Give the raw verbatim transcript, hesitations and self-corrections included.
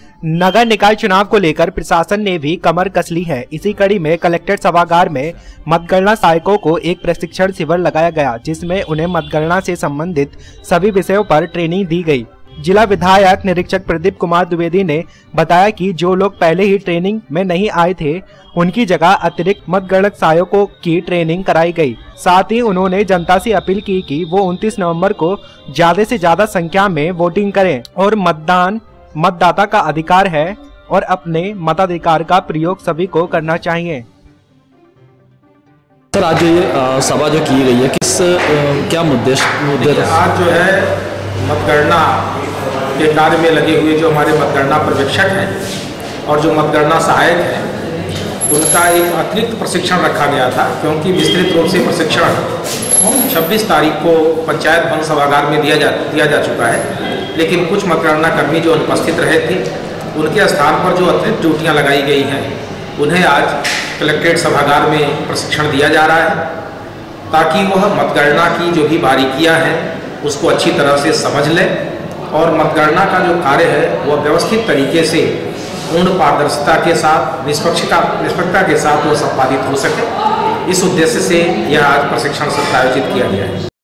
नगर निकाय चुनाव को लेकर प्रशासन ने भी कमर कस ली है। इसी कड़ी में कलेक्ट्रेट सभागार में मतगणना सहायकों को एक प्रशिक्षण शिविर लगाया गया, जिसमें उन्हें मतगणना से संबंधित सभी विषयों पर ट्रेनिंग दी गई। जिला विधायक निरीक्षक प्रदीप कुमार द्विवेदी ने बताया कि जो लोग पहले ही ट्रेनिंग में नहीं आए थे, उनकी जगह अतिरिक्त मतगणक सहायकों की ट्रेनिंग कराई गई। साथ ही उन्होंने जनता से अपील की कि वो उनतीस नवंबर को ज्यादा से ज्यादा संख्या में वोटिंग करें और मतदान मतदाता का अधिकार है और अपने मताधिकार का प्रयोग सभी को करना चाहिए। सर, आज ये सभा जो की गई है, किस क्या मुद्दे मुद्दे आज जो है मतगणना के कार्य में लगे हुए जो हमारे मतगणना पर्यवेक्षक हैं और जो मतगणना सहायक हैं, उनका एक अतिरिक्त प्रशिक्षण रखा गया था, क्योंकि विस्तृत रूप से प्रशिक्षण छब्बीस तारीख को पंचायत भवन सभागार में दिया जा दिया जा चुका है। लेकिन कुछ मतगणना कर्मी जो अनुपस्थित रहे थे, उनके स्थान पर जो अतिरिक्त ड्यूटियाँ लगाई गई हैं, उन्हें आज कलेक्ट्रेट सभागार में प्रशिक्षण दिया जा रहा है, ताकि वह मतगणना की जो भी बारीकियाँ हैं उसको अच्छी तरह से समझ लें और मतगणना का जो कार्य है वह व्यवस्थित तरीके से पूर्ण पारदर्शिता के साथ निष्पक्षता निष्पक्षता के साथ वो संपादित हो सके। इस उद्देश्य से यह आज प्रशिक्षण सत्र आयोजित किया गया है।